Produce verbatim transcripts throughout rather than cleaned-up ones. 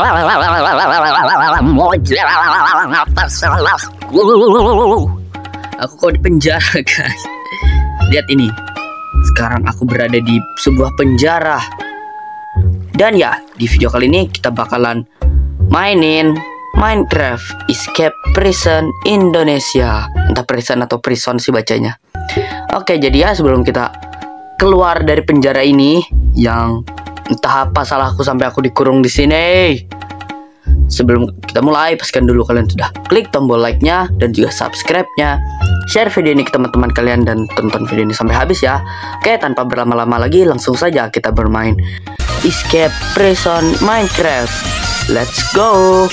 Aku kok di penjara, guys. Lihat ini. Sekarang aku berada di sebuah penjara. Dan ya, di video kali ini kita bakalan mainin Minecraft Escape Prison Indonesia. Entah prison atau prison sih bacanya. Oke, jadi ya sebelum kita keluar dari penjara ini, yang entah apa salahku sampai aku dikurung di sini. Sebelum kita mulai, pastikan dulu kalian sudah klik tombol like-nya dan juga subscribe-nya. Share video ini ke teman-teman kalian dan tonton video ini sampai habis ya. Oke, tanpa berlama-lama lagi, langsung saja kita bermain Escape Prison Minecraft. Let's go.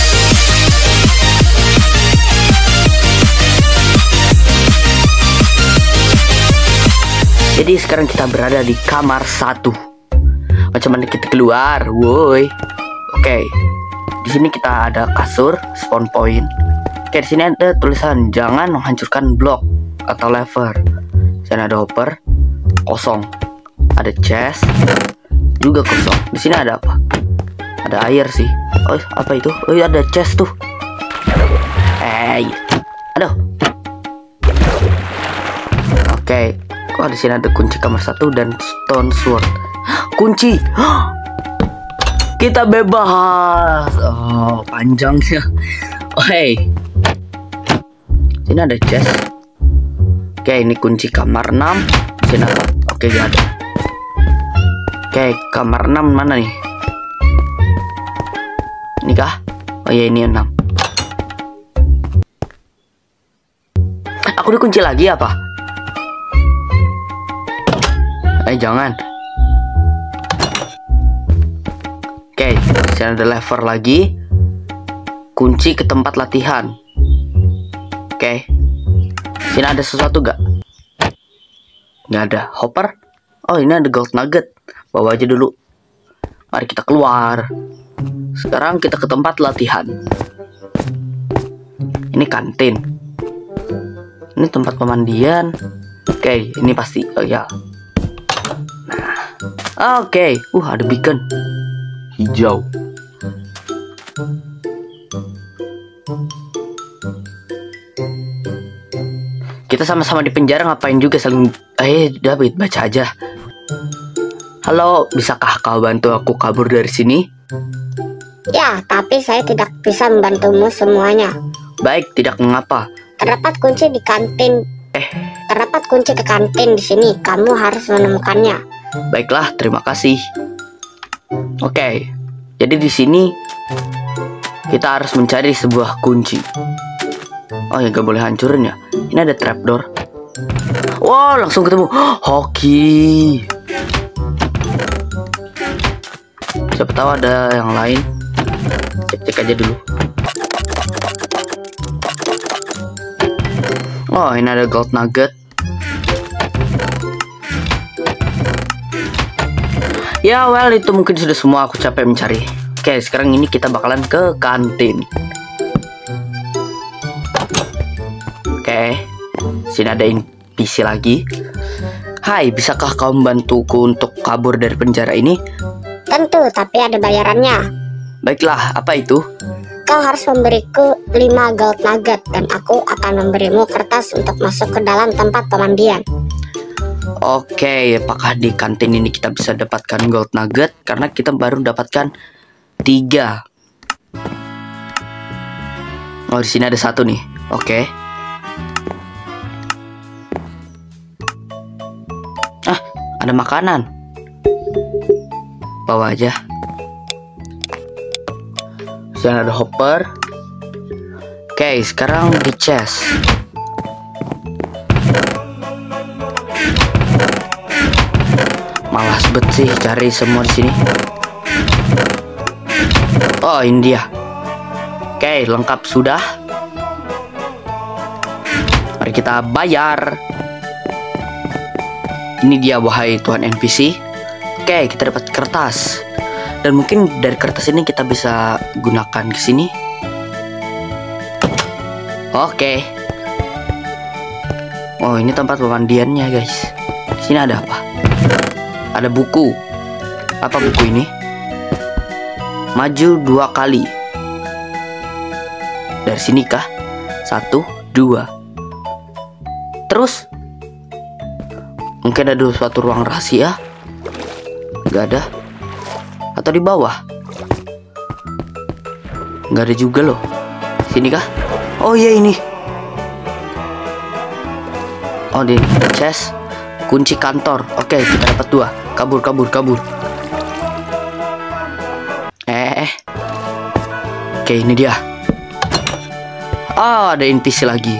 Jadi sekarang kita berada di kamar satu. Macam mana kita keluar, woi? Oke, di sini kita ada kasur, spawn point. Oke, di sini ada tulisan jangan menghancurkan blok atau lever. Di sini ada hopper, kosong. Ada chest, juga kosong. Di sini ada apa? Ada air sih. Oh, apa itu? Oh, ada chest tuh. Eh, aduh. Oke. Oh, di sini ada kunci kamar satu dan stone sword. Kunci. Kita bebas. Oh, panjangnya. Oh, hey. Sini ada chest. Oke, ini kunci kamar enam. Sini apa? Oke, gak ada. Oke, kamar enam mana nih? Ini kah? Oh ya, ini enam. Aku dikunci lagi apa? Eh, jangan. Oke, sini ada lever lagi. Kunci ke tempat latihan. Oke. Sini ada sesuatu gak? Nggak ada. Hopper? Oh, ini ada gold nugget. Bawa aja dulu. Mari kita keluar. Sekarang kita ke tempat latihan. Ini kantin. Ini tempat pemandian. Oke, ini pasti. Oh ya. Oke, okay. uh ada beacon hijau. Kita sama-sama di penjara ngapain juga saling. Eh, David baca aja. Halo, bisakah kau bantu aku kabur dari sini? Ya, tapi saya tidak bisa membantumu semuanya. Baik, tidak mengapa. Terdapat kunci di kantin. Eh, terdapat kunci ke kantin di sini. Kamu harus menemukannya. Baiklah, terima kasih. Oke, jadi di sini kita harus mencari sebuah kunci. Oh ya, gak boleh hancurin ya. Ini ada trapdoor. Wow, langsung ketemu. Hoki. Siapa tahu ada yang lain. Cek-cek aja dulu. Oh, ini ada gold nugget. Ya, well, itu mungkin sudah semua. Aku capek mencari. Oke, sekarang ini kita bakalan ke kantin. Oke, sini ada N P C lagi. Hai, bisakah kau membantuku untuk kabur dari penjara ini? Tentu, tapi ada bayarannya. Baiklah, apa itu? Kau harus memberiku lima gold nugget dan aku akan memberimu kertas untuk masuk ke dalam tempat pemandian. Oke, apakah di kantin ini kita bisa dapatkan gold nugget? Karena kita baru dapatkan tiga. Oh, di sini ada satu nih. Oke. Ah, ada makanan. Bawa aja. Di sini ada hopper. Oke, sekarang di chest. Malas bet sih cari semua di sini. Oh, ini dia. Oke, lengkap sudah. Mari kita bayar. Ini dia, wahai Tuhan N P C. Oke, kita dapat kertas. Dan mungkin dari kertas ini kita bisa gunakan ke sini. Oke. Oh, ini tempat pemandiannya, guys. Di sini ada apa? Ada buku. Apa buku ini? maju dua kali. Dari sini kah? Satu, dua. Terus mungkin ada suatu ruang rahasia. Gak ada. Atau di bawah? Gak ada juga loh. Sini kah? Oh iya ini. Oh di chest. Kunci kantor. Oke, kita dapat dua. Kabur, kabur, kabur. Eh, eh. Oke, ini dia. Oh, ada N P C lagi.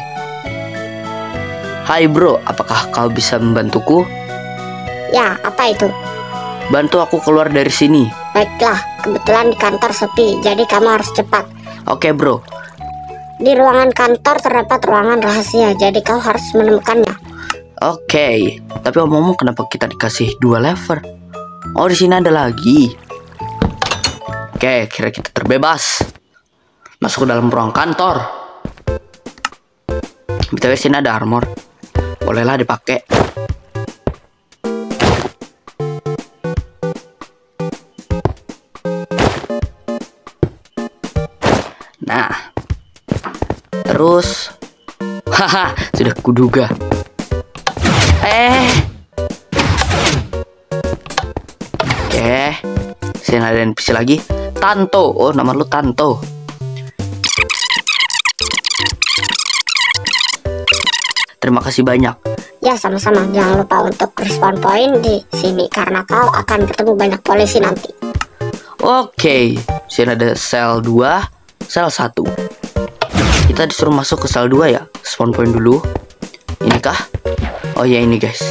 Hai bro, apakah kau bisa membantuku? Ya, apa itu? Bantu aku keluar dari sini. Baiklah, kebetulan di kantor sepi, jadi kamu harus cepat. Oke bro. Di ruangan kantor terdapat ruangan rahasia, jadi kau harus menemukannya. Oke, tapi omong-omong kenapa kita dikasih dua lever? Oh, di sini ada lagi. Oke, kira kita terbebas. Masuk ke dalam ruang kantor. B T W sini ada armor. Bolehlah dipakai. Nah. Terus haha, sudah kuduga. Eh. Oke. Sini ada N P C lagi. Tanto. Oh, nama lu Tanto. Terima kasih banyak. Ya, sama-sama. Jangan lupa untuk respawn point di sini karena kau akan bertemu banyak polisi nanti. Oke. Sini ada sel dua, sel satu. Kita disuruh masuk ke sel dua ya. Spawn point dulu. Ini kah? Oh ya ini guys.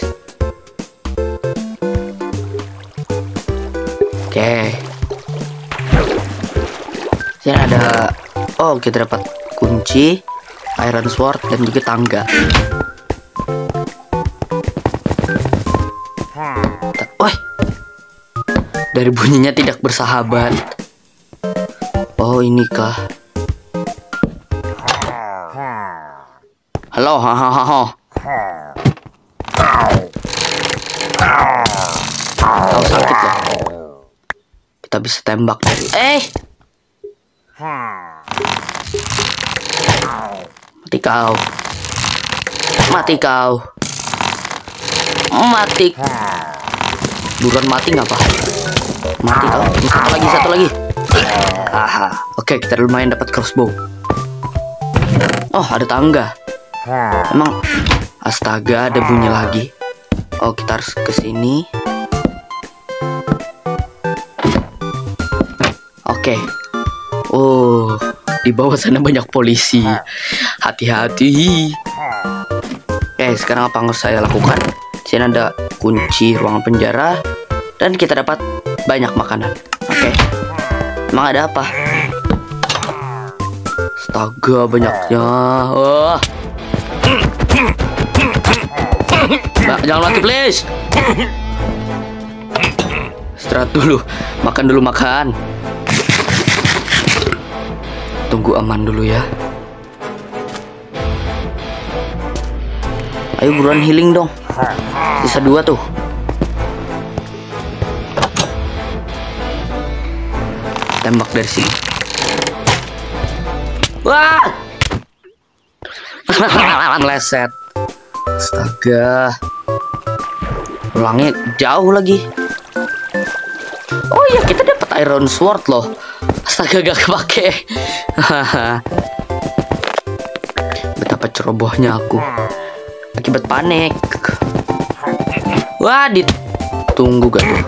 Oke. Sini ada. Oh kita dapat kunci, iron sword dan juga tangga. Wah. Dari bunyinya tidak bersahabat. Oh ini kah? Halo, hahaha. Kau sakit loh. Kita bisa tembak dari. Eh. Mati kau. Mati kau. Mati. Buruan mati nggak apa? Mati kau. Satu lagi, satu lagi. Aha. Oke, kita lumayan dapat crossbow. Oh, ada tangga. Emang astaga, ada bunyi lagi. Oh, kita harus ke sini. Oke. Oh, di bawah sana banyak polisi. Hati-hati. Oke, sekarang apa yang harus saya lakukan? Sini ada kunci ruangan penjara dan kita dapat banyak makanan. Oke. Emang ada apa? Astaga, banyaknya. Wah. Mbak, jangan mati please. Istirahat dulu. Makan dulu, makan. Tunggu aman dulu ya. Ayo buruan healing dong. Sisa dua tuh. Tembak dari sini. Wah. Meleset. Astaga. Ulangnya jauh lagi. Oh iya, kita dapat iron sword loh. Astaga, gak kepake. Betapa cerobohnya aku. Akibat panik. Wah, ditunggu gak tuh?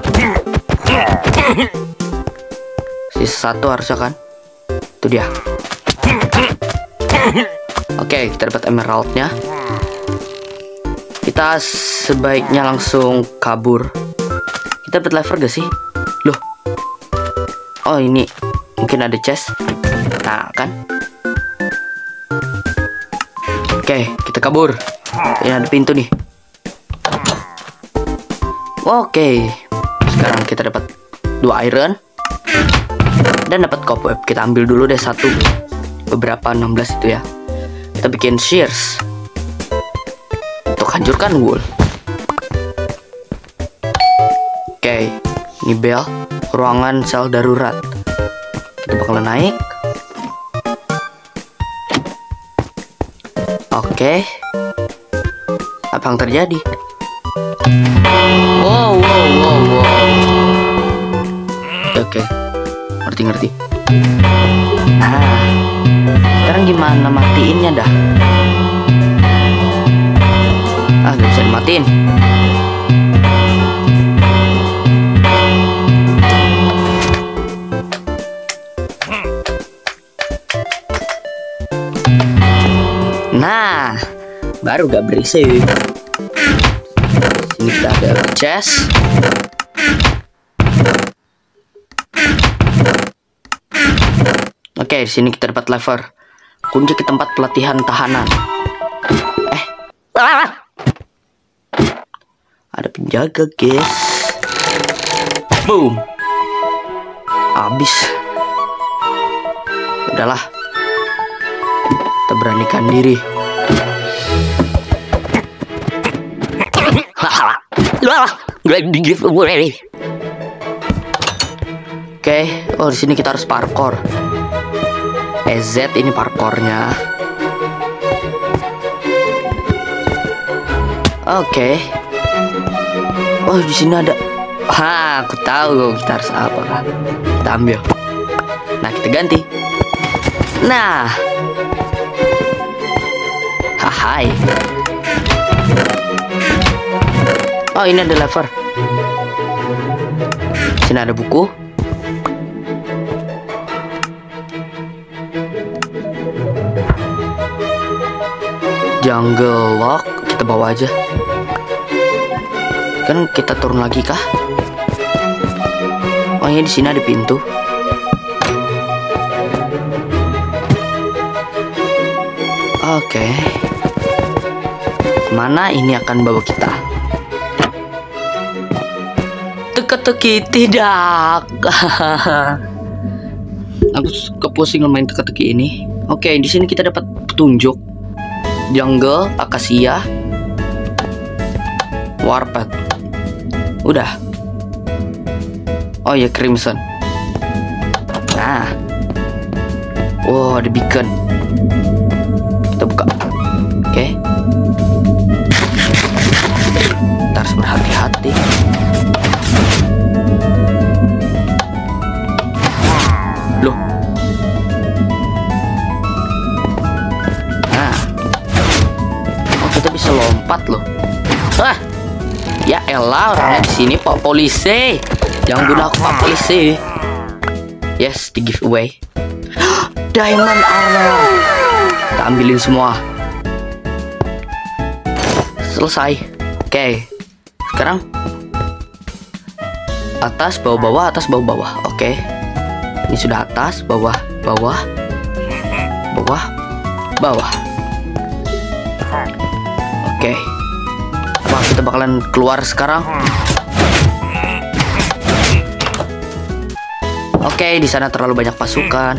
Sisa satu harusnya kan? Itu dia. Oke, kita dapat emeraldnya. Kita sebaiknya langsung kabur. Kita dapat lever gak sih? Loh. Oh ini mungkin ada chest. Nah kan. Oke, kita kabur. Ini ada pintu nih. Oke. Sekarang kita dapat dua iron dan dapat cobweb. Kita ambil dulu deh satu. Beberapa enam belas itu ya. Kita bikin shears untuk hancurkan wool. Oke, ini bel ruangan sel darurat. Kita bakalan naik. Oke. Apa yang terjadi? Wow, wow, wow, wow. Oke, ngerti, ngerti. Nah, sekarang gimana matiinnya dah? Ah, gak bisa dimatiin. Nah, baru gak berisik. Sini kita ada chest. Oke, di sini kita dapat lever. Kunci ke tempat pelatihan tahanan. Eh, ada penjaga, guys. Boom. Habis. Udahlah. Kita beranikan diri. Oke, oh di sini kita harus parkour. E Z ini parkournya. Oke. Oh di sini ada. Ha, aku tahu kita harus apa kan? Kita ambil. Nah kita ganti. Nah. Hai. Oh ini ada lever. Sini ada buku. Jungle lock, kita bawa aja. Kan kita turun lagi kah? Oh ini di sini ada pintu. Oke. Okay. Mana ini akan bawa kita? Teka-teki tidak. Aku kepusing main teka-teki ini. Oke, okay, di sini kita dapat petunjuk. Jungle, akasia, warpath. Udah. Oh ya, crimson. Nah. Wow, ada beacon. Kita buka. Oke. Okay. Kita harus berhati-hati. Loh. Nah. Oh, kita bisa lompat loh. Ah. Ya elah, orangnya di sini Pak Polisi. Jangan guna aku Pak Polisi. Yes, di giveaway. Diamond armor. Kita ambilin semua. Selesai. Oke. Okay. Sekarang atas, bawah, bawah, atas, bawah, bawah. Oke. Okay. Ini sudah atas, bawah, bawah, bawah, bawah. Oke. Okay. Wah, kita bakalan keluar sekarang. Oke, okay, di sana terlalu banyak pasukan.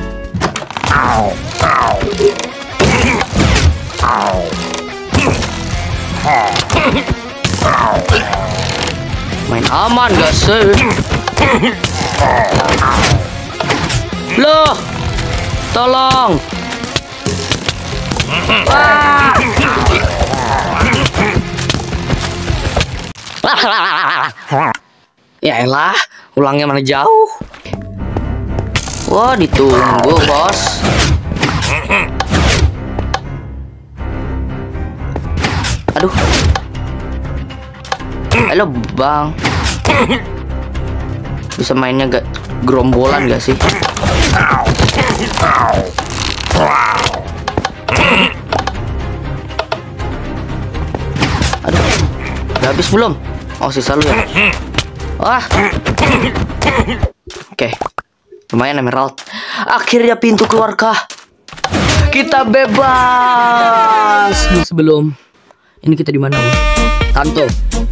Main aman gak sih? Loh, tolong. Ah. Ya elah, ulangnya mana jauh. Wah, ditunggu bos. Aduh. Halo bang. Bisa mainnya gak gerombolan gak sih? Aduh. Udah habis belum? Oh sisa lu ya. Wah. Oke. Okay. Lumayan emerald. Akhirnya pintu keluarkah? Kita bebas. Sebelum ini kita di mana? Tanto.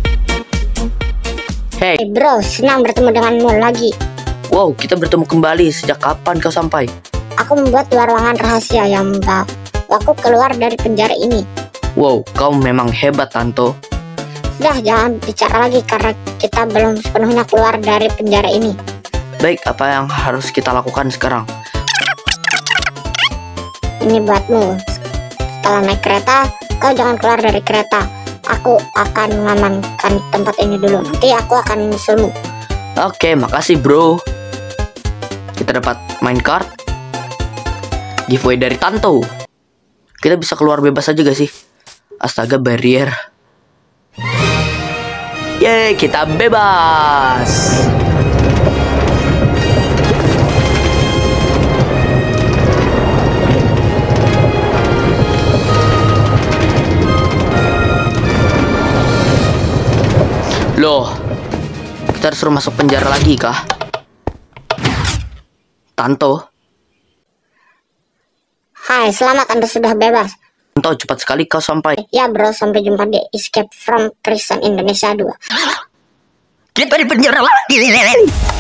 Hey. Hey bro, senang bertemu denganmu lagi. Wow, kita bertemu kembali. Sejak kapan kau sampai? Aku membuat ruangan rahasia yang membawa aku keluar dari penjara ini. Wow, kau memang hebat, Tanto. Sudah, jangan bicara lagi karena kita belum sepenuhnya keluar dari penjara ini. Baik, apa yang harus kita lakukan sekarang? ini buatmu. Setelah naik kereta, kau jangan keluar dari kereta. Aku akan mengamankan tempat ini dulu. Nanti aku akan menyusulmu. Oke, makasih bro. Kita dapat main card. Giveaway dari Tanto. Kita bisa keluar bebas aja gak sih? Astaga, barrier. Yeay, kita bebas. Loh, kita harus masuk penjara lagi kah? Tanto? Hai, selamat, Anda sudah bebas. Tanto, cepat sekali kau sampai. Ya bro, sampai jumpa di Escape from Prison Indonesia dua. Kita di penjara lagi.